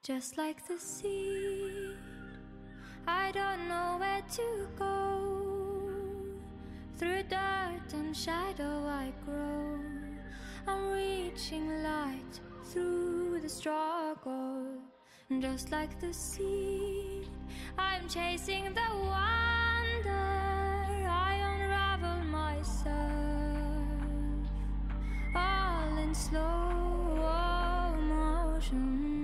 Just like the sea, I don't know where to go. Through dirt and shadow I grow. I'm reaching light through the struggle. Just like the sea, I'm chasing the wonder. I unravel myself, all in slow motion.